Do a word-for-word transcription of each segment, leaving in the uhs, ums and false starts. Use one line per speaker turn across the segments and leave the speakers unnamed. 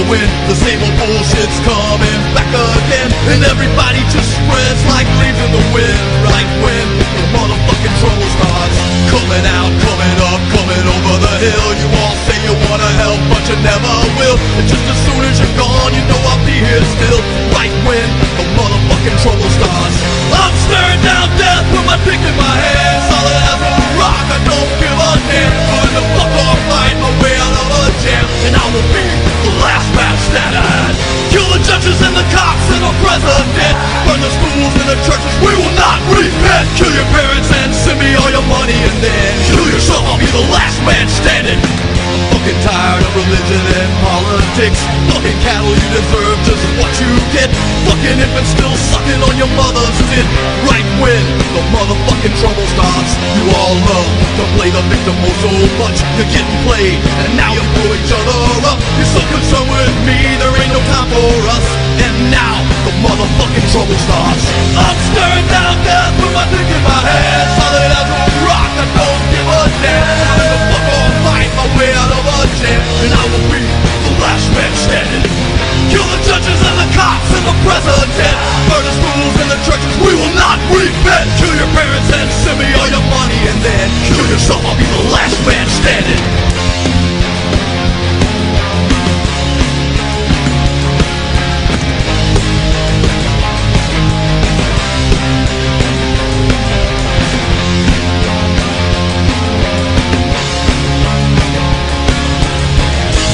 when the same old bullshit's coming back again, and everybody just spreads like leaves in the wind. Right when the motherfucking trouble starts coming out, coming up, coming over the hill. You all say you wanna help, but you never will. And just as soon as you're gone, you know I'll be here still. Right when the motherfucking trouble starts, I'm staring down death with my dick in my hand, solid as a rock. I don't give a damn. Putting the fuck off, fight my way out of a jam, and I will be the last man standing. Kill the judges and the cops and the president. Burn the schools and the churches. We will not repent. Kill your parents and send me all your money, and then kill yourself. I'll be the last man standing. I'm fucking tired of religion and politics. Fucking cattle, you deserve just what you get. Fucking infants still sucking on your mother's tit. Right when the motherfucking trouble starts, you all love to play the victim oh so much. You're getting played, and now you blow each other up. You're so concerned with me, there ain't no time for us. And now the motherfucking trouble starts. I'm staring down death with my dick in my hand, solid as a rock. I don't give a damn. I'm the fuck off, fight my way out of a jam, and I will be the last man standing. Kill the judges and the cops and the president. Burn the schools and the churches. We will not repent. Kill your parents and send me all your money, and then kill yourself. I'll be the last man standing.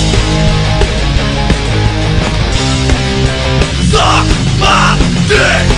Suck my dick!